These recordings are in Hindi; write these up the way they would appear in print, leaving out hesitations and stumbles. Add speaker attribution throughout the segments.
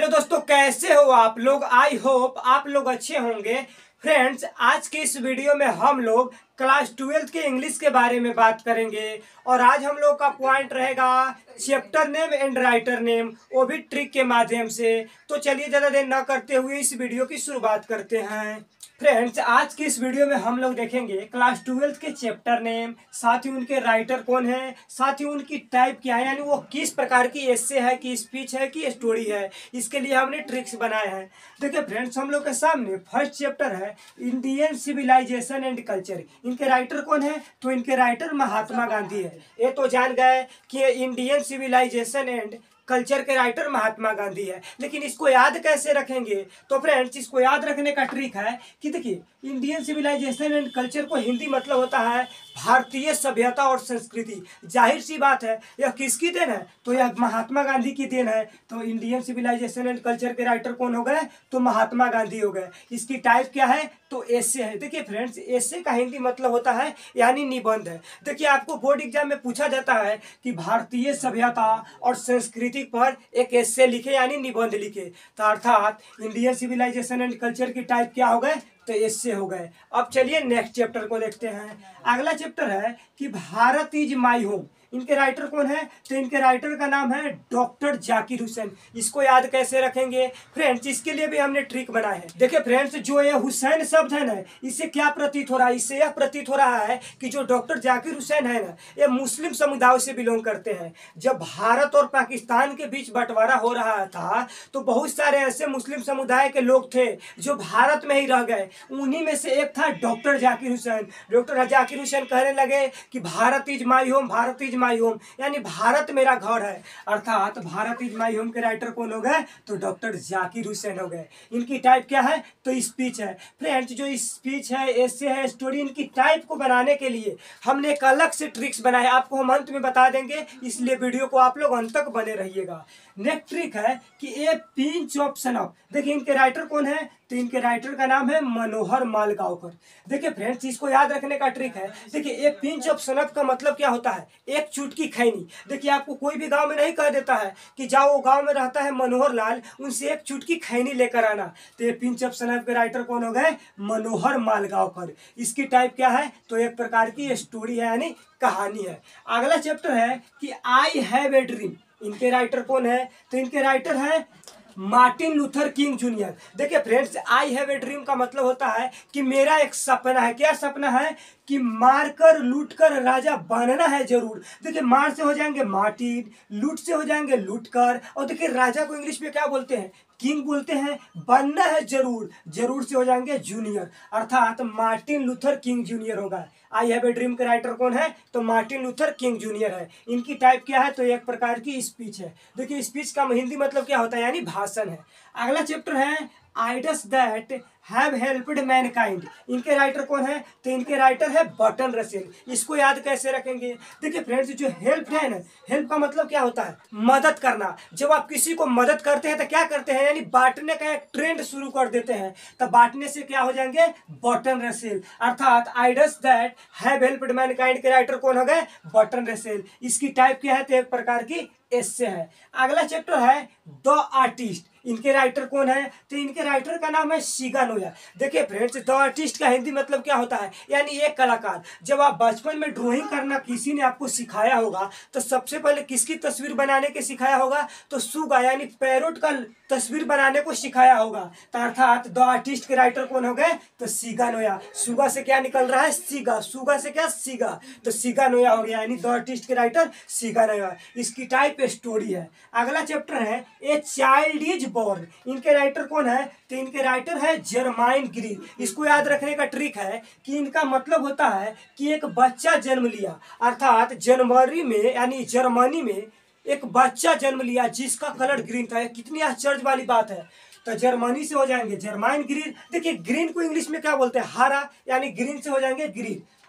Speaker 1: दोस्तों, कैसे हो आप लोग। आई होप आप लोग अच्छे होंगे। फ्रेंड्स, आज के इस वीडियो में हम लोग क्लास 12th के इंग्लिश के बारे में बात करेंगे और आज हम लोग का पॉइंट रहेगा chapter name and writer name, वो भी ट्रिक के माध्यम से। तो चलिए ज़्यादा देर न करते हुए इस वीडियो की शुरुआत करते हैं। फ्रेंड्स, आज की इस वीडियो में हम लोग देखेंगे क्लास 12th के चैप्टर नेम, साथ ही उनके राइटर कौन है, साथ ही उनकी टाइप क्या है, यानी वो किस प्रकार की एस्से है, कि स्पीच है, कि स्टोरी है। इसके लिए हमने ट्रिक्स बनाए हैं। देखिए फ्रेंड्स, हम लोग के सामने फर्स्ट चैप्टर है इंडियन सिविलाइजेशन एंड कल्चर। इनके राइटर कौन है? तो इनके राइटर महात्मा गांधी है। ये तो जान गए कि इंडियन सिविलाइजेशन एंड कल्चर के राइटर महात्मा गांधी है, लेकिन इसको याद कैसे रखेंगे? तो फ्रेंड्स, इसको याद रखने का ट्रिक है कि देखिए, इंडियन सिविलाइजेशन एंड कल्चर को हिंदी मतलब होता है भारतीय सभ्यता और संस्कृति। जाहिर सी बात है, यह किसकी देन है? तो यह महात्मा गांधी की देन है। तो इंडियन सिविलाइजेशन एंड कल्चर के राइटर कौन हो गए? तो महात्मा गांधी हो गए। इसकी टाइप क्या है? तो एस्से है। देखिए फ्रेंड्स, एस्से का हिंदी मतलब होता है यानी निबंध है। देखिए, आपको बोर्ड एग्जाम में पूछा जाता है कि भारतीय सभ्यता और संस्कृति पर एक एस्से लिखे यानी निबंध लिखे। तो अर्थात इंडियन सिविलाइजेशन एंड कल्चर की टाइप क्या हो गए? तो एस्से हो गए। अब चलिए नेक्स्ट चैप्टर को देखते हैं। अगला चैप्टर है कि भारत इज माई होम। इनके राइटर कौन है? तो इनके राइटर का नाम है डॉक्टर जाकिर हुसैन। इसको याद कैसे रखेंगे? फ्रेंड्स, इसके लिए भी हमने ट्रिक बनाए हैं। देखिए फ्रेंड्स, जो ये हुसैन शब्द है ना, इससे क्या प्रतीत हो रहा है? इससे यह प्रतीत हो रहा है कि जो डॉक्टर जाकिर हुसैन है ना, ये मुस्लिम समुदाय से बिलोंग करते हैं। जब भारत और पाकिस्तान के बीच बंटवारा हो रहा था तो बहुत सारे ऐसे मुस्लिम समुदाय के लोग थे जो भारत में ही रह गए। उन्हीं में से एक था डॉक्टर जाकिर हुसैन। डॉक्टर जाकिर हुसैन कहने लगे कि Bharat is my home, Bharat is my home, यानी भारत मेरा घर है। अर्थात भारत इज माई होम के राइटर कौन हो गए? तो डॉक्टर जाकिर हुसैन हो गए। इनकी टाइप क्या है? तो स्पीच है। फ्रेंड्स, जो स्पीच है, एस्से है, स्टोरी, इनकी टाइप को बनाने के लिए हमने एक अलग से ट्रिक्स बनाए, आपको हम अंत में बता देंगे, इसलिए वीडियो को आप लोग अंत तक बने रहिएगा। नेक्स्ट ट्रिक है कि ए पिंच ऑफ सनफ। देखिए, इनके राइटर कौन है? तो इनके राइटर का नाम है मनोहर मालगांवकर। देखिए फ्रेंड्स, इसको याद रखने का ट्रिक है। देखिए, ए पिंच ऑफ सनफ का मतलब क्या होता है? एक चुटकी खैनी। देखिए, आपको कोई भी गांव में नहीं कह देता है कि जाओ, गांव में रहता है मनोहर लाल, उनसे एक चुटकी खैनी लेकर आना। तो ए पिंच ऑफ सनफ के राइटर कौन हो गए? मनोहर मालगांवकर। इसकी टाइप क्या है? तो एक प्रकार की स्टोरी है यानी कहानी है। अगला चैप्टर है कि आई हैव ए ड्रीम। इनके राइटर कौन है? तो इनके राइटर है मार्टिन लूथर किंग जूनियर। देखिए friends, I have a dream का मतलब होता है कि मेरा एक सपना है। क्या सपना है? कि मारकर लूटकर राजा बनना है जरूर। देखिए, मार से हो जाएंगे मार्टिन, लूट से हो जाएंगे लूटकर, और देखिए राजा को इंग्लिश में क्या बोलते हैं? किंग बोलते हैं। बनना है जरूर, जरूर से हो जाएंगे जूनियर, अर्थात मार्टिन लूथर किंग जूनियर होगा। आई हैव ए ड्रीम के राइटर कौन है? तो मार्टिन लूथर किंग जूनियर है। इनकी टाइप क्या है? तो एक प्रकार की स्पीच है। देखिए, स्पीच का हिंदी मतलब क्या होता है? यानी भाषण है। अगला चैप्टर है ideas that have helped mankind. इनके राइटर कौन है? तो इनके राइटर है बर्टन रसेल। इसको याद कैसे रखेंगे? देखिए फ्रेंड्स, जो हेल्प है ना, हेल्प का मतलब क्या होता है? मदद करना। जब आप किसी को मदद करते हैं तो क्या करते हैं? यानी बांटने का एक ट्रेंड शुरू कर देते हैं। तो बांटने से क्या हो जाएंगे? Burton Russell. अर्थात ideas that have helped mankind के राइटर कौन हो गए? Burton Russell. इसकी टाइप क्या है? तो एक प्रकार की एस्से है। अगला चैप्टर है द आर्टिस्ट। इनके राइटर कौन है? तो इनके राइटर का नाम है शिगानोया। देखिए फ्रेंड्स, द आर्टिस्ट का हिंदी मतलब क्या होता है? यानी एक कलाकार। जब आप बचपन में ड्राइंग करना किसी ने आपको सिखाया होगा तो सबसे पहले किसकी तस्वीर बनाने के सिखाया होगा? तो सुगा यानी पैरोट का तस्वीर बनाने को सिखाया होगा। तो अर्थात द आर्टिस्ट के राइटर कौन हो गए? तो शिगानोया। सुगा से क्या निकल रहा है? सीगा। सुगा से क्या? सीगा। तो शिगानोया हो गया, यानी द आर्टिस्ट के राइटर शिगानोया। इसकी टाइप स्टोरी है। अगला चैप्टर है ए चाइल्ड इज बोर्न। इनके राइटर कौन है? तो इनके राइटर है जर्माइन ग्रीन। इसको याद रखने का ट्रिक है कि इनका मतलब होता है कि एक बच्चा जन्म लिया, अर्थात जनवरी में यानी जर्मनी में एक बच्चा जन्म लिया जिसका कलर ग्रीन था। कितनी आश्चर्य वाली बात है। तो जर्मनी से हो जाएंगे जर्माइन ग्रीन। देखिए, ग्रीन को इंग्लिश में क्या बोलते हैं? हरा, यानी ग्रीन से हो जाएंगे ग्रीन।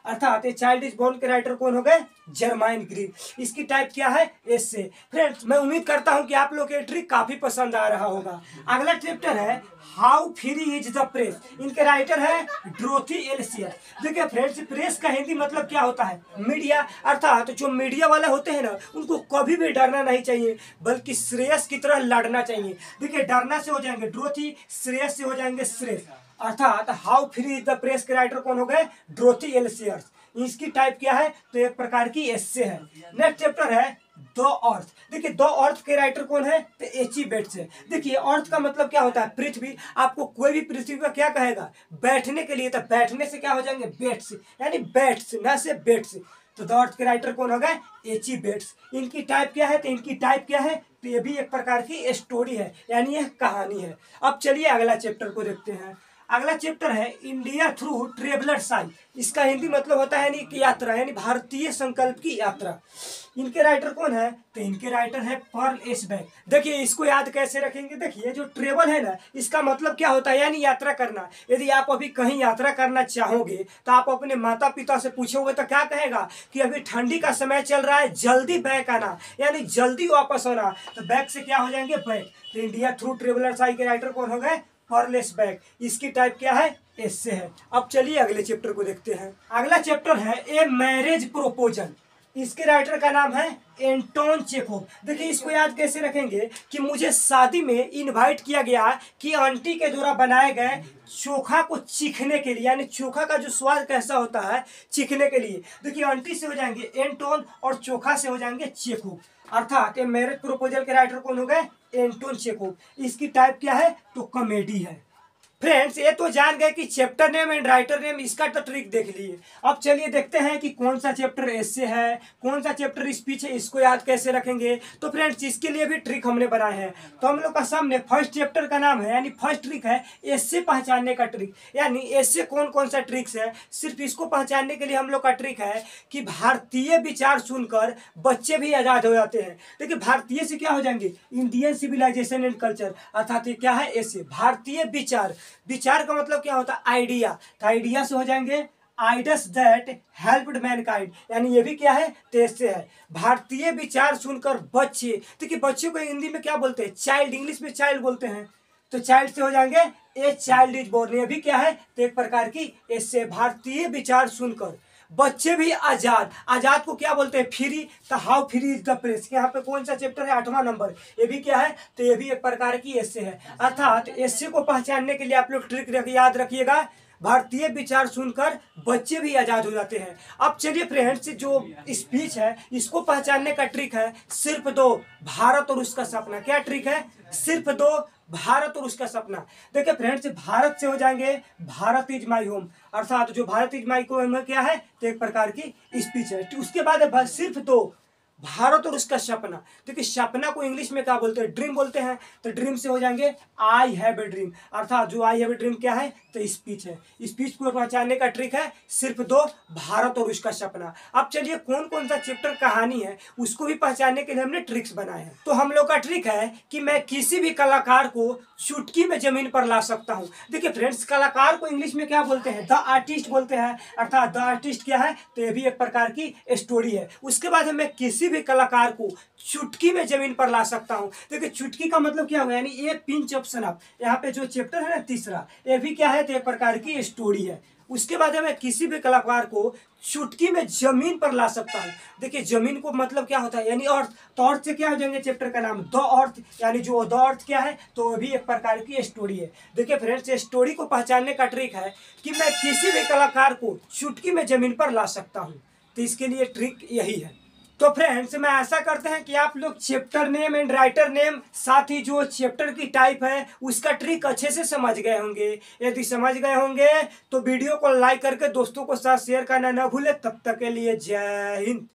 Speaker 1: अर्थात ए चाइल्ड इज बोर्न के राइटर कौन हो गए, जर्माइन ग्रीन। इसकी टाइप क्या है, एसे। फ्रेंड्स मैं उम्मीद करता हूं कि आप लोग ये ट्रिक काफी पसंद आ रहा होगा। अगला चैप्टर है how free is the press. इनके राइटर है डोरोथी एल सीयर्स। देखिए फ्रेंड्स, प्रेस का हिंदी मतलब क्या होता है, मीडिया। अर्थात जो मीडिया वाले होते हैं ना, उनको कभी भी डरना नहीं चाहिए, बल्कि श्रेयस की तरह लड़ना चाहिए। देखिए डरना से हो जाएंगे डोरोथी, श्रेयस से हो जाएंगे श्रेयस। अर्थात how free is the press के राइटर कौन हो गए, डोरोथी एल सीयर्स। इसकी टाइप क्या है, तो एक प्रकार की एस्से है। नेक्स्ट चैप्टर है द अर्थ। देखिए द अर्थ के राइटर कौन है, तो एची बेट्स है। देखिए अर्थ का मतलब क्या होता है, पृथ्वी। आपको कोई भी पृथ्वी पर क्या कहेगा, बैठने के लिए, तो बैठने से क्या हो जाएंगे, बेट्स, यानी बैट्स न से बेट्स। तो द अर्थ के राइटर कौन हो गए, एची बेट्स। इनकी टाइप क्या है, तो इनकी टाइप क्या है, तो ये भी एक प्रकार की स्टोरी है, यानी यह कहानी है। अब चलिए अगला चैप्टर को देखते हैं। अगला चैप्टर है इंडिया थ्रू ट्रेवलर्स आई। इसका हिंदी मतलब होता है यानी कि यात्रा, यानी भारतीय संकल्प की यात्रा। इनके राइटर कौन है, तो इनके राइटर है पर्ल एस बैक। देखिए इसको याद कैसे रखेंगे, देखिए जो ट्रेवल है ना, इसका मतलब क्या होता है, यानी यात्रा करना। यदि आप अभी कहीं यात्रा करना चाहोगे तो आप अपने माता पिता से पूछोगे तो क्या कहेगा कि अभी ठंडी का समय चल रहा है, जल्दी बैक आना, यानी जल्दी वापस आना। तो बैक से क्या हो जाएंगे, बैक। तो इंडिया थ्रू ट्रेवलर्स आई के राइटर कौन हो गए, पर्लेस बैक। इसकी टाइप क्या है, एस्से है। अब चलिए अगले चैप्टर को देखते हैं। अगला चैप्टर है ए मैरिज प्रोपोजल। इसके राइटर का नाम है एंटोन चेखोव। देखिए इसको याद कैसे रखेंगे कि मुझे शादी में इनवाइट किया गया कि आंटी के द्वारा बनाए गए चोखा को चीखने के लिए, यानी चोखा का जो स्वाद कैसा होता है चीखने के लिए। देखिए आंटी से हो जाएंगे एंटोन और चोखा से हो जाएंगे चेखोव। अर्थात ए मैरिज प्रोपोजल के राइटर कौन हो गए, एंटोन चेखोव। इसकी टाइप क्या है, तो कॉमेडी है। फ्रेंड्स ये तो जान गए कि chapter name and writer name, इसका तो ट्रिक देख लिए। अब चलिए देखते हैं कि कौन सा चैप्टर एस्से है, कौन सा चैप्टर स्पीच है, इसको याद कैसे रखेंगे। तो फ्रेंड्स इसके लिए भी ट्रिक हमने बनाए हैं। तो हम लोग का सामने फर्स्ट चैप्टर का नाम है, यानी फर्स्ट ट्रिक है एस्से पहचानने का ट्रिक। यानी एस्से कौन कौन सा ट्रिक्स है, सिर्फ इसको पहचानने के लिए हम लोग का ट्रिक है कि भारतीय विचार सुनकर बच्चे भी आजाद हो जाते हैं। देखिए भारतीय से क्या हो जाएंगे, इंडियन सिविलाइजेशन एंड कल्चर। अर्थात ये क्या है, एस्से। भारतीय विचार, विचार का मतलब क्या होता है, आइडिया। तो आइडिया से हो जाएंगे आइडियाज दैट हेल्प्ड मैनकाइंड, यानी ये भी क्या है, तेज से है। भारतीय विचार सुनकर बच्चे, देखिए बच्चे को हिंदी में क्या बोलते हैं, चाइल्ड, इंग्लिश में चाइल्ड बोलते हैं। तो चाइल्ड से हो जाएंगे ए चाइल्ड इज बोर्न, ये भी क्या है, तो एक प्रकार की एस्से। भारतीय विचार सुनकर बच्चे भी आजाद, आजाद को क्या बोलते हैं, फ्री। तो how free is the press, यहाँ पे कौन सा चैप्टर है, 8वां नंबर। ये भी क्या है, तो ये भी एक प्रकार की एस्से है। अर्थात एस्से को पहचानने के लिए आप लोग ट्रिक याद रखिएगा, भारतीय विचार सुनकर बच्चे भी आजाद हो जाते हैं। अब चलिए फ्रेंड्स जो स्पीच है इसको पहचानने का ट्रिक है सिर्फ दो, भारत और उसका सपना। क्या ट्रिक है, सिर्फ दो, भारत और उसका सपना। देखिए फ्रेंड्स भारत से हो जाएंगे भारत इज माई होम। अर्थात जो भारत इज माई होम में क्या है, तो एक प्रकार की स्पीच है। उसके बाद सिर्फ दो, भारत और उसका सपना। देखिए सपना को इंग्लिश में क्या बोलते हैं, ड्रीम बोलते हैं। तो ड्रीम से हो जाएंगे आई हैव ए ड्रीम। अर्थात जो आई हैव ए ड्रीम क्या है, तो स्पीच है। स्पीच को पहचानने का ट्रिक है सिर्फ दो, भारत और उसका सपना। अब चलिए कौन कौन सा चैप्टर कहानी है उसको भी पहचानने के लिए हमने ट्रिक्स बनाए हैं। तो हम लोग का ट्रिक है कि मैं किसी भी कलाकार को चुटकी में जमीन पर ला सकता हूँ। देखिए फ्रेंड्स कलाकार को इंग्लिश में क्या बोलते हैं, द आर्टिस्ट बोलते हैं। अर्थात द आर्टिस्ट क्या है, तो ये भी एक प्रकार की स्टोरी है। उसके बाद मैं किसी भी कलाकार को चुटकी में जमीन पर ला सकता हूं। देखिए चुटकी का मतलब क्या हुआ, यानी ये पिंच ऑफ सनअप। यहाँ पे जो चैप्टर है ना तीसरा, ये भी क्या है, तो एक प्रकार की स्टोरी है। उसके बाद मैं किसी भी कलाकार को चुटकी में जमीन पर ला सकता हूँ। देखिए जमीन को मतलब क्या होता है, यानी अर्थ। तो अर्थ से क्या हो जाएंगे, चैप्टर का नाम द अर्थ, यानी जो द अर्थ क्या है, तो वो भी एक प्रकार की स्टोरी है। देखिए फ्रेंड्स स्टोरी को पहचानने का ट्रिक है कि मैं किसी भी कलाकार को चुटकी में जमीन पर ला सकता हूँ। तो इसके लिए ट्रिक यही है। तो फ्रेंड्स मैं आशा करते हैं कि आप लोग chapter name and writer name, साथ ही जो चैप्टर की टाइप है उसका ट्रिक अच्छे से समझ गए होंगे। यदि समझ गए होंगे तो वीडियो को लाइक करके दोस्तों को साथ शेयर करना न भूले। तब तक के लिए जय हिंद।